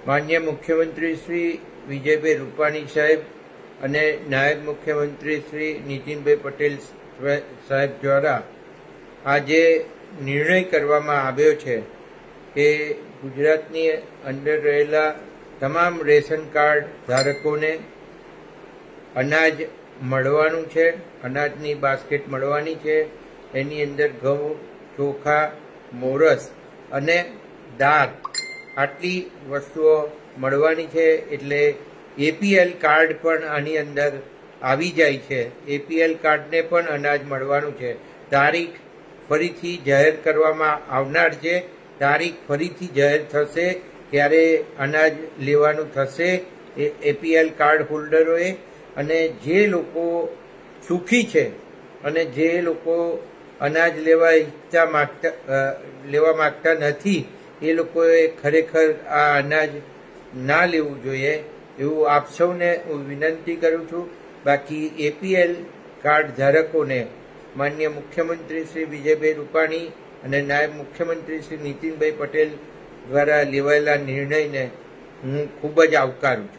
માનનીય મુખ્યમંત્રી શ્રી વિજયભાઈ રૂપાણી સાહેબ અને નાયબ મુખ્યમંત્રી શ્રી નીતિનભાઈ પટેલ સાહેબ દ્વારા આજે નિર્ણય કરવામાં આવ્યો છે કે ગુજરાતની અંદર રહેલા તમામ રેશન કાર્ડ ધારકોને અનાજ મળવાનું છે, અનાજની બાસ્કેટ મળવાની છે. એની અંદર ઘઉં, ચોખા, મોરસ અને દાળ આટલી વસ્તુઓ મળવાની છે. એટલે APL કાર્ડ પણ આની અંદર આવી જાય છે. APL કાર્ડને પણ અનાજ મળવાનું છે. તારીખ ફરીથી જાહેર કરવામાં આવનાર છે. તારીખ ફરીથી જાહેર થશે ત્યારે અનાજ લેવાનું થશે APL કાર્ડ હોલ્ડરોએ. અને જે લોકો સુખી છે અને જે લોકો અનાજ લેવા માંગતા નથી એ લોકોએ ખરેખર આ અનાજ ના લેવું જોઈએ એવું આપ સૌને હું વિનંતી કરું છું. બાકી APL કાર્ડ ધારકોને માનનીય મુખ્યમંત્રી શ્રી વિજયભાઈ રૂપાણી અને નાયબ મુખ્યમંત્રી શ્રી નીતિનભાઈ પટેલ દ્વારા લેવાયેલા નિર્ણયને હું ખૂબ જ આવકારું છું.